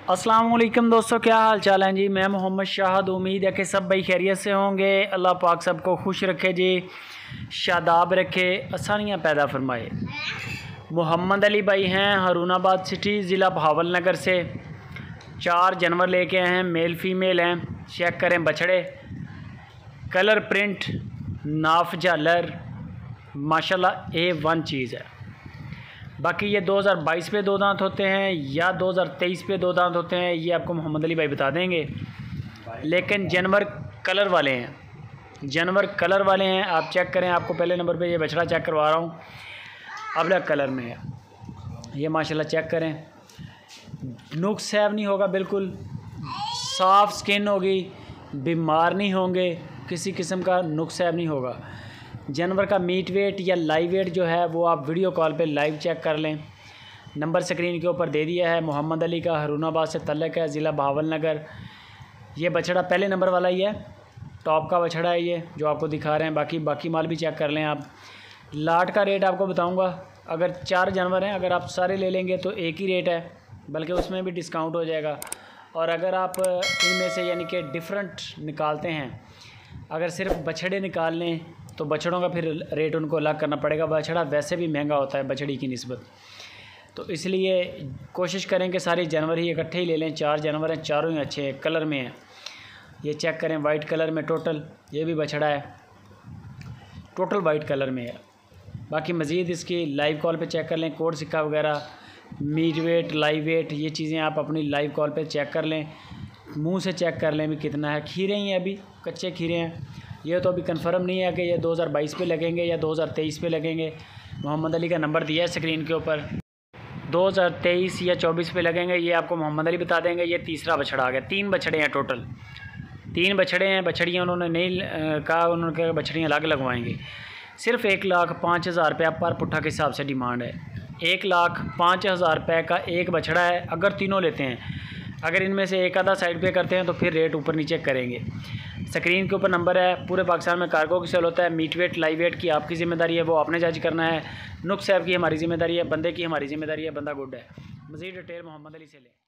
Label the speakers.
Speaker 1: अस्सलाम वालेकुम दोस्तों, क्या हाल चाल है जी। मैं मोहम्मद शाहद। उम्मीद है कि सब भाई खैरियत से होंगे। अल्लाह पाक सबको खुश रखे जी, शादाब रखे, आसानियाँ पैदा फरमाए। मोहम्मद अली भाई हैं हरूनाबाद सिटी, ज़िला बहावल नगर से। 4 जानवर लेके आए हैं, मेल फीमेल हैं। चेक करें बछड़े, कलर प्रिंट, नाफ झालर माशाल्लाह A1 चीज़ है। बाकी ये 2022 पे 2 दांत होते हैं या 2023 पे 2 दांत होते हैं, ये आपको मोहम्मद अली भाई बता देंगे। लेकिन जानवर कलर वाले हैं, जानवर कलर वाले हैं। आप चेक करें, आपको पहले नंबर पे ये बछड़ा चेक करवा रहा हूँ, अबलग कलर में है ये माशाल्लाह। चेक करें, नुक्स सैब नहीं होगा, बिल्कुल साफ़ स्किन होगी, बीमार नहीं होंगे, किसी किस्म का नुक्स सैब नहीं होगा। जानवर का मीट वेट या लाइव वेट जो है वो आप वीडियो कॉल पे लाइव चेक कर लें। नंबर स्क्रीन के ऊपर दे दिया है। मोहम्मद अली का हरूनाबाद से तल्लक है, ज़िला बहावल नगर। ये बछड़ा पहले नंबर वाला ही है, टॉप का बछड़ा है ये जो आपको दिखा रहे हैं। बाकी माल भी चेक कर लें आप। लाट का रेट आपको बताऊँगा। अगर 4 जानवर हैं, अगर आप सारे ले लेंगे तो एक ही रेट है, बल्कि उसमें भी डिस्काउंट हो जाएगा। और अगर आप इनमें से यानी कि डिफरेंट निकालते हैं, अगर सिर्फ बछड़े निकाल लें तो बछड़ों का फिर रेट उनको अलग करना पड़ेगा। बछड़ा वैसे भी महंगा होता है बछड़ी की निस्बत, तो इसलिए कोशिश करें कि सारे जानवर ही इकट्ठे ही ले लें। 4 जानवर हैं, चारों ही अच्छे हैं, कलर में हैं। ये चेक करें, वाइट कलर में टोटल ये भी बछड़ा है, टोटल वाइट कलर में है। बाकी मज़ीद इसकी लाइव कॉल पे चेक कर लें, कोड सिक्का वगैरह, मीट वेट, लाइव वेट, ये चीज़ें आप अपनी लाइव कॉल पे चेक कर लें। मुंह से चेक कर लें भी कितना है। खीरे ही हैं, अभी कच्चे खीरे हैं। ये तो अभी कंफर्म नहीं है कि ये 2022 पे लगेंगे या 2023 पे लगेंगे। मोहम्मद अली का नंबर दिया है स्क्रीन के ऊपर, 2023 या 24 पे लगेंगे, ये आपको मोहम्मद अली बता देंगे। ये तीसरा बछड़ा आ गया। 3 बछड़े हैं टोटल, 3 बछड़े हैं। बछड़ियाँ उन्होंने नहीं कहा, उन्होंने कहा बछड़ियाँ अलग लगवाएंगे। सिर्फ 1,05,000 रुपया पर पुट्ठा के हिसाब से डिमांड है। 1,05,000 रुपये का एक बछड़ा है, अगर तीनों लेते हैं। अगर इनमें से एक आधा साइड पे करते हैं तो फिर रेट ऊपर नीचे करेंगे। स्क्रीन के ऊपर नंबर है। पूरे पाकिस्तान में कार्गो की सेल होता है। मीट वेट, लाइव वेट की आपकी ज़िम्मेदारी है, वो आपने जज करना है। नुक्स सैब की हमारी ज़िम्मेदारी है, बंदे की हमारी ज़िम्मेदारी है। बंदा गुड है। मज़ीद डिटेल मोहम्मद अली से लें।